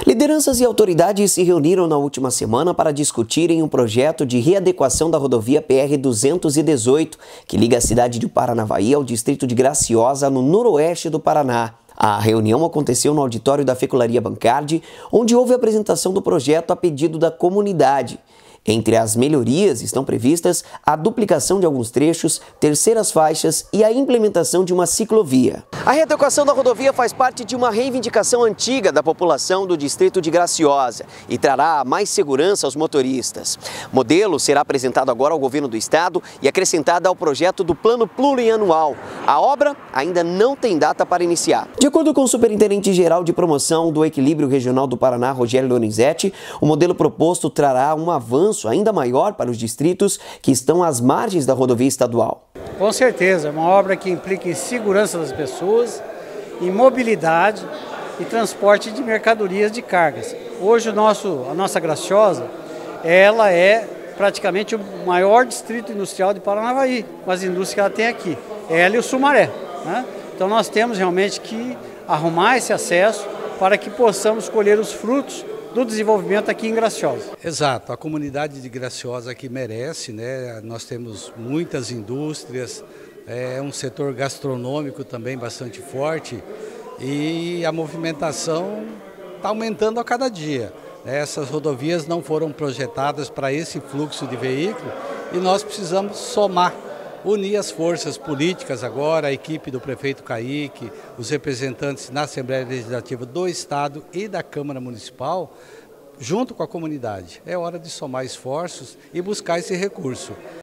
Lideranças e autoridades se reuniram na última semana para discutirem um projeto de readequação da rodovia PR-218, que liga a cidade de Paranavaí ao distrito de Graciosa, no noroeste do Paraná. A reunião aconteceu no auditório da Fecularia Bancardi, onde houve a apresentação do projeto a pedido da comunidade. Entre as melhorias estão previstas a duplicação de alguns trechos, terceiras faixas e a implementação de uma ciclovia. A readequação da rodovia faz parte de uma reivindicação antiga da população do distrito de Graciosa e trará mais segurança aos motoristas. O modelo será apresentado agora ao governo do estado e acrescentado ao projeto do Plano Plurianual. A obra ainda não tem data para iniciar. De acordo com o superintendente-geral de promoção do Equilíbrio Regional do Paraná, Rogério Lorenzetti, o modelo proposto trará um avanço ainda maior para os distritos que estão às margens da rodovia estadual. Com certeza, é uma obra que implica em segurança das pessoas, em mobilidade e transporte de mercadorias de cargas. Hoje a nossa Graciosa, ela é praticamente o maior distrito industrial de Paranavaí, com as indústrias que ela tem aqui, ela e o Sumaré, né? Então nós temos realmente que arrumar esse acesso para que possamos colher os frutos do desenvolvimento aqui em Graciosa. Exato, a comunidade de Graciosa aqui merece, né? Nós temos muitas indústrias, um setor gastronômico também bastante forte e a movimentação está aumentando a cada dia. Essas rodovias não foram projetadas para esse fluxo de veículo e nós precisamos somar, unir as forças políticas agora, a equipe do prefeito Caíque, os representantes na Assembleia Legislativa do Estado e da Câmara Municipal, junto com a comunidade. É hora de somar esforços e buscar esse recurso.